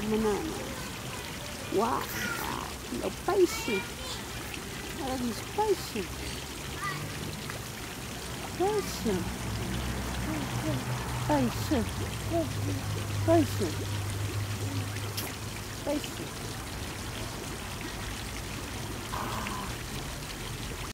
banana. Uau, é o peixe. Ela diz peixe. Peixe. Peixe. Peixe. Peixe.